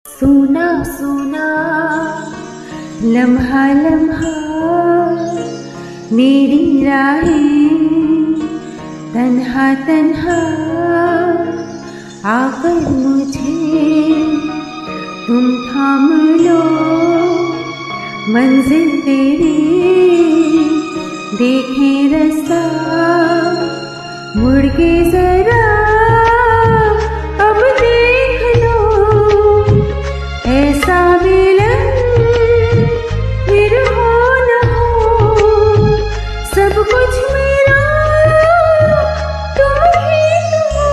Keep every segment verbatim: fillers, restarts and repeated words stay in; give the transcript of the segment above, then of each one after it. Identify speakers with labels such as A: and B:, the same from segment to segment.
A: सुना सुना लम्हा लम्हा मेरी राहें तन्हा तन्हा आकर मुझे तुम थाम लो। मंजिल तेरी देखें रास्ता मुड़ के जरा अब देख लो। ऐसा मिलन फिर हो न हो, सब कुछ मेरा तुम ही तो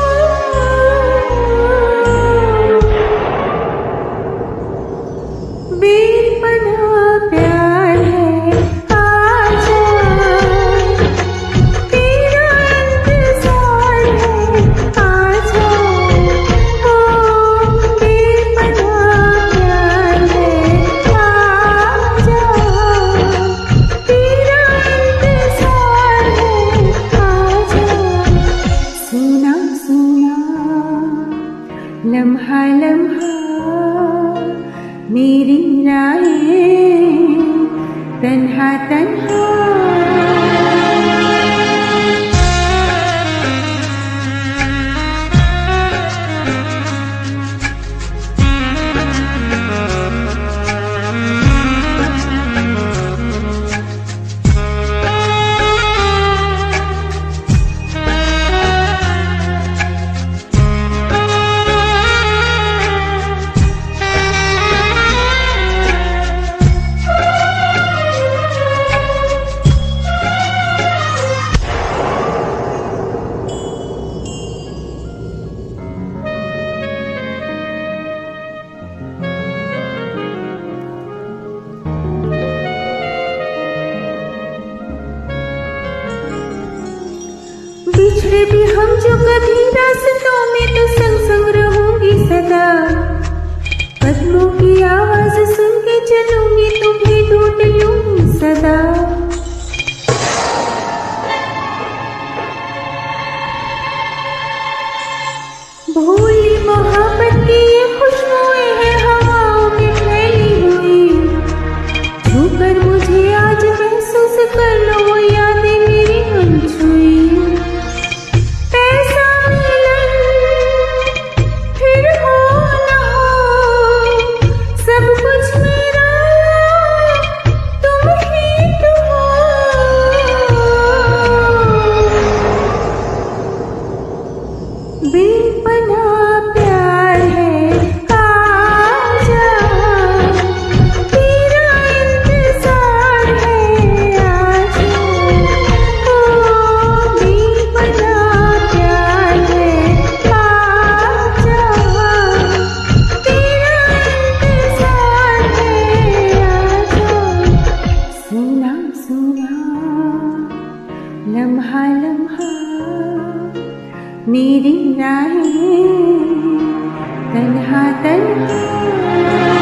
A: हो। बेपनाह प्यार है आजा, तेरा इंतजार है आजा। ओ बेपनाह प्यार है आजा, तेरा इंतजार है आजा। सुना सुना लम्हा लम्हा मेरी राहें तन्हा तन्हा। बिछड़े भी हम जो कभी रास्तों में तो संग संग रहूंगी सदा। कदमों की आवाज सुन के चलूंगी, तुम्हें ढूंढ लूंगी सदा। भोली मोहब्बत की ये खुशबुएं हैं हवाओं में फैली हुई। छूकर मुझे आज महसूस कर लो वो यादें मेरी अनछुई। बेपनाह प्यार है आजा, तेरा इंतजार है आजा। ओ बेपनाह प्यार है आजा, तेरा इंतजार है आजा। सुना सुना लम्हा लम्हा मेरी राहें तन्हा तन्हा।